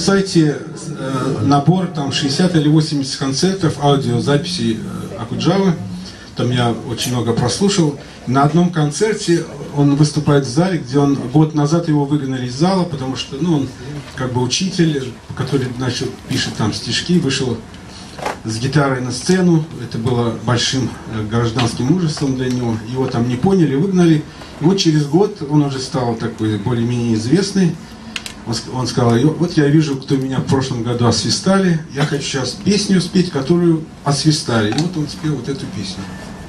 сайте набор там 60 или 80 концертов, аудиозаписей Окуджавы. Там я очень много прослушал. На одном концерте он выступает в зале, где он год назад его выгнали из зала, потому что, ну, он как бы учитель, который пишет там стишки, вышел с гитарой на сцену. Это было большим гражданским ужасом для него. Его там не поняли, выгнали. И вот через год он уже стал такой более-менее известный. Он сказал: вот я вижу, кто меня в прошлом году освистали, я хочу сейчас песню спеть, которую освистали. И вот он спел вот эту песню.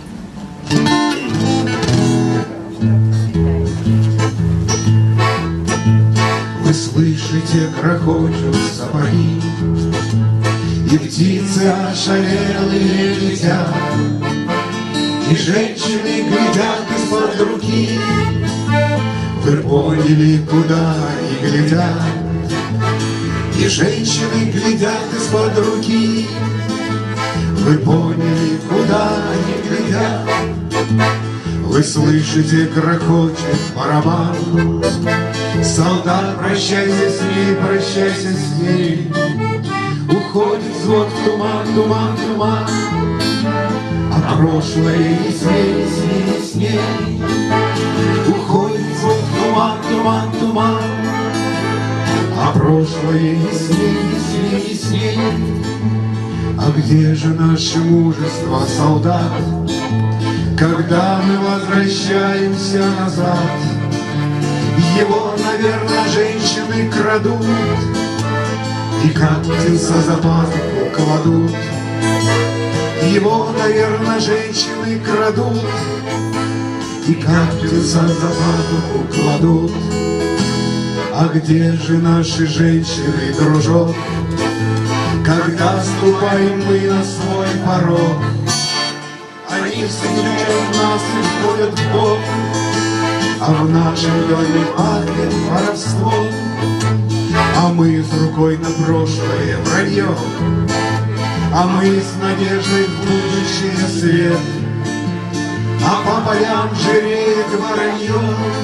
Вы слышите, грохочут сапоги, и птицы ошалелые летят, и женщины глядят из-под руки. Вы поняли, куда они глядят, и женщины глядят из-под руки. Вы поняли, куда они глядят. Вы слышите, грохочет барабан. Солдат, прощайся с ней, прощайся с ней. Уходит взвод в туман, туман, туман. А прошлое не с ней, не с ней, не с ней. Уходит взвод в туман, туман, туман. А прошлое не с ней, не с ней, не с ней. А где же наше мужество, солдат, когда мы возвращаемся назад? Его, наверное, женщины крадут, и капельца за пазуху кладут. Его, наверное, женщины крадут, и капельца за пазуху кладут. А где же наши женщины, дружок, когда ступаем мы на свой порог? Они встречают нас и входят в дом, а в нашем доме пахнет воровством. А мы с рукой на прошлое враньем, а мы с надеждой в будущее свет. А по полям жиреет воронье,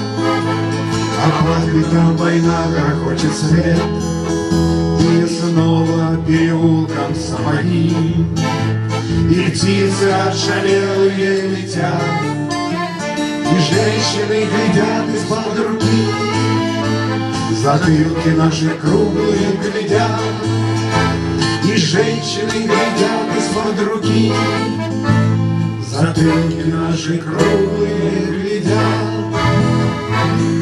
а по цветам война грохочет свет. И снова переулком сапоги, и птицы ошалелые летят, и женщины глядят из-под руки. Затылки наши круглые глядят, и женщины глядят из-под руки. Затылки наши круглые глядят.